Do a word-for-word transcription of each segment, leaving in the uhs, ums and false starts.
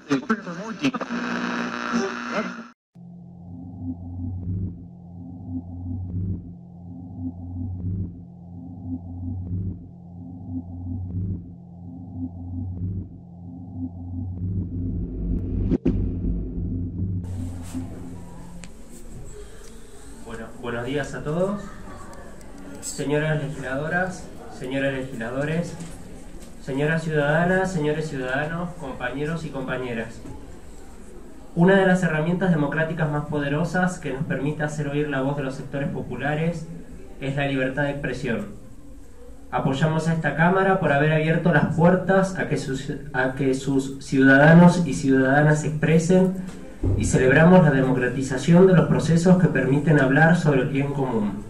Bueno, buenos días a todos, señoras legisladoras, señores legisladores, señoras ciudadanas, señores ciudadanos, compañeros y compañeras. Una de las herramientas democráticas más poderosas que nos permite hacer oír la voz de los sectores populares es la libertad de expresión. Apoyamos a esta Cámara por haber abierto las puertas a que sus, a que sus ciudadanos y ciudadanas se expresen, y celebramos la democratización de los procesos que permiten hablar sobre el bien común.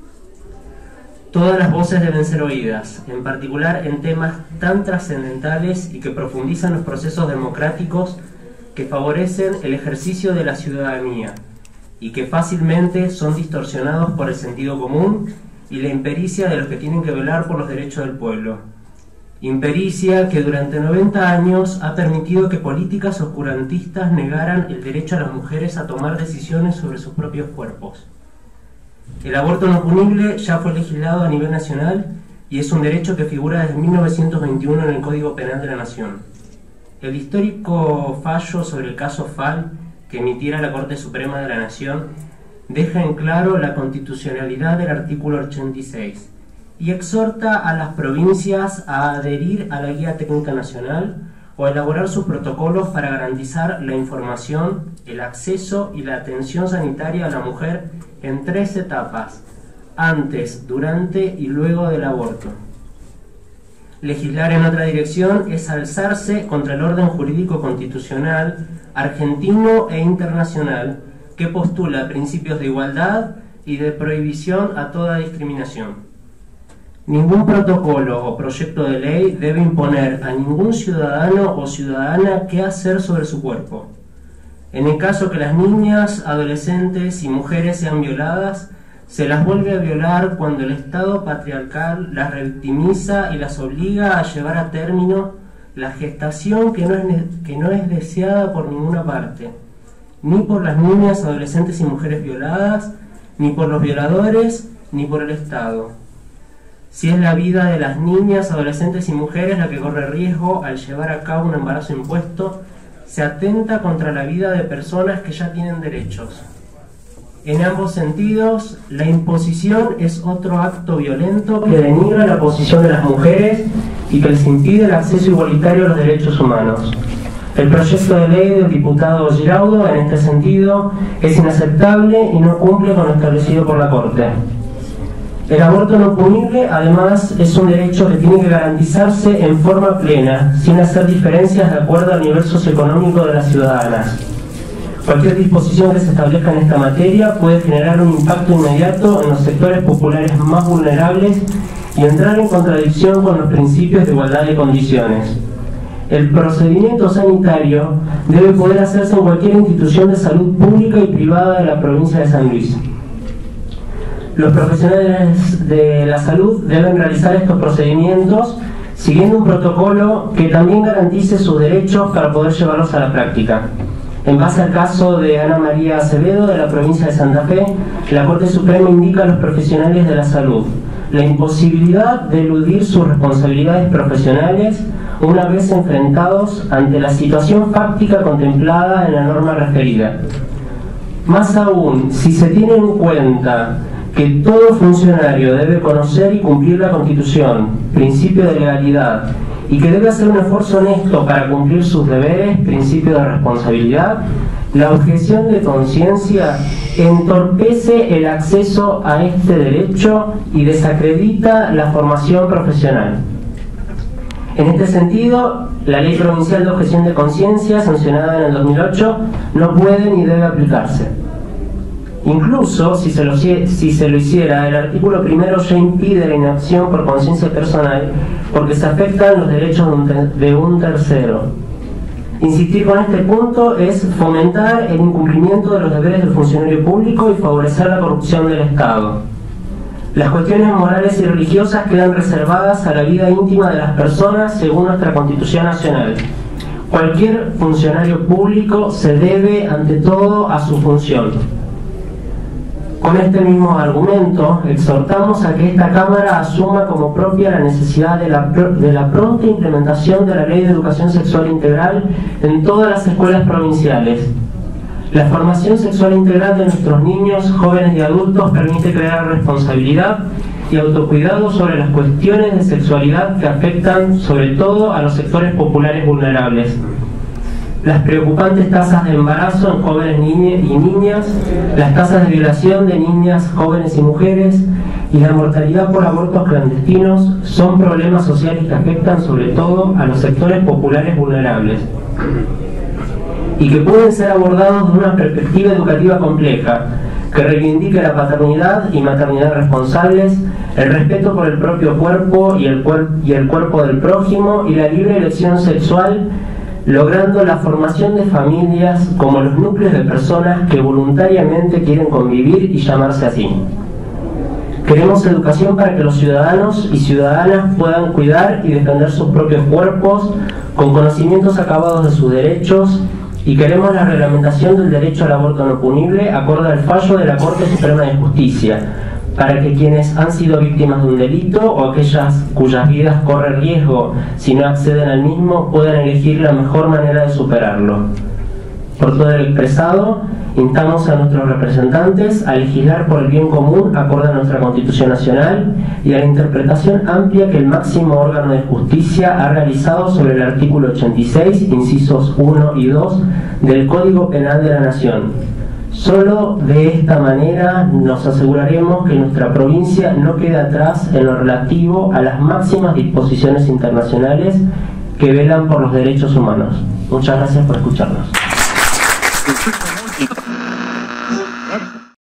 Todas las voces deben ser oídas, en particular en temas tan trascendentales y que profundizan los procesos democráticos que favorecen el ejercicio de la ciudadanía y que fácilmente son distorsionados por el sentido común y la impericia de los que tienen que velar por los derechos del pueblo. Impericia que durante noventa años ha permitido que políticas oscurantistas negaran el derecho a las mujeres a tomar decisiones sobre sus propios cuerpos. El aborto no punible ya fue legislado a nivel nacional y es un derecho que figura desde mil novecientos veintiuno en el Código Penal de la Nación. El histórico fallo sobre el caso Fall que emitiera la Corte Suprema de la Nación deja en claro la constitucionalidad del artículo ochenta y seis y exhorta a las provincias a adherir a la Guía Técnica Nacional o a elaborar sus protocolos para garantizar la información, el acceso y la atención sanitaria a la mujer en tres etapas: antes, durante y luego del aborto. Legislar en otra dirección es alzarse contra el orden jurídico constitucional argentino e internacional que postula principios de igualdad y de prohibición a toda discriminación. Ningún protocolo o proyecto de ley debe imponer a ningún ciudadano o ciudadana qué hacer sobre su cuerpo. En el caso que las niñas, adolescentes y mujeres sean violadas, se las vuelve a violar cuando el Estado patriarcal las revictimiza y las obliga a llevar a término la gestación que no es, que no es deseada por ninguna parte, ni por las niñas, adolescentes y mujeres violadas, ni por los violadores, ni por el Estado. Si es la vida de las niñas, adolescentes y mujeres la que corre riesgo al llevar a cabo un embarazo impuesto, se atenta contra la vida de personas que ya tienen derechos. En ambos sentidos, la imposición es otro acto violento que denigra la posición de las mujeres y que les impide el acceso igualitario a los derechos humanos. El proyecto de ley del diputado Giraudo, en este sentido, es inaceptable y no cumple con lo establecido por la Corte. El aborto no punible, además, es un derecho que tiene que garantizarse en forma plena, sin hacer diferencias de acuerdo al nivel socioeconómico de las ciudadanas. Cualquier disposición que se establezca en esta materia puede generar un impacto inmediato en los sectores populares más vulnerables y entrar en contradicción con los principios de igualdad de condiciones. El procedimiento sanitario debe poder hacerse en cualquier institución de salud pública y privada de la provincia de San Luis. Los profesionales de la salud deben realizar estos procedimientos siguiendo un protocolo que también garantice sus derechos para poder llevarlos a la práctica. En base al caso de Ana María Acevedo, de la provincia de Santa Fe, la Corte Suprema indica a los profesionales de la salud la imposibilidad de eludir sus responsabilidades profesionales una vez enfrentados ante la situación fáctica contemplada en la norma referida. Más aún, si se tiene en cuenta que todo funcionario debe conocer y cumplir la Constitución, principio de legalidad, y que debe hacer un esfuerzo honesto para cumplir sus deberes, principio de responsabilidad, la objeción de conciencia entorpece el acceso a este derecho y desacredita la formación profesional. En este sentido, la Ley Provincial de Objeción de Conciencia, sancionada en el dos mil ocho, no puede ni debe aplicarse. Incluso, si se, lo, si se lo hiciera, el artículo primero ya impide la inacción por conciencia personal porque se afectan los derechos de un, ter de un tercero. Insistir con este punto es fomentar el incumplimiento de los deberes del funcionario público y favorecer la corrupción del Estado. Las cuestiones morales y religiosas quedan reservadas a la vida íntima de las personas según nuestra Constitución Nacional. Cualquier funcionario público se debe ante todo a su función. Con este mismo argumento, exhortamos a que esta Cámara asuma como propia la necesidad de la, de la pronta implementación de la Ley de Educación Sexual Integral en todas las escuelas provinciales. La formación sexual integral de nuestros niños, jóvenes y adultos permite crear responsabilidad y autocuidado sobre las cuestiones de sexualidad que afectan sobre todo a los sectores populares vulnerables. Las preocupantes tasas de embarazo en jóvenes niñas y niñas, las tasas de violación de niñas, jóvenes y mujeres y la mortalidad por abortos clandestinos son problemas sociales que afectan sobre todo a los sectores populares vulnerables y que pueden ser abordados desde una perspectiva educativa compleja que reivindique la paternidad y maternidad responsables, el respeto por el propio cuerpo y el, cuer y el cuerpo del prójimo y la libre elección sexual, logrando la formación de familias como los núcleos de personas que voluntariamente quieren convivir y llamarse así. Queremos educación para que los ciudadanos y ciudadanas puedan cuidar y defender sus propios cuerpos con conocimientos acabados de sus derechos, y queremos la reglamentación del derecho al aborto no punible acorde al fallo de la Corte Suprema de Justicia, para que quienes han sido víctimas de un delito o aquellas cuyas vidas corren riesgo si no acceden al mismo puedan elegir la mejor manera de superarlo. Por todo el expresado, instamos a nuestros representantes a legislar por el bien común acorde a nuestra Constitución Nacional y a la interpretación amplia que el máximo órgano de justicia ha realizado sobre el artículo ochenta y seis, incisos uno y dos del Código Penal de la Nación. Solo de esta manera nos aseguraremos que nuestra provincia no quede atrás en lo relativo a las máximas disposiciones internacionales que velan por los derechos humanos. Muchas gracias por escucharnos.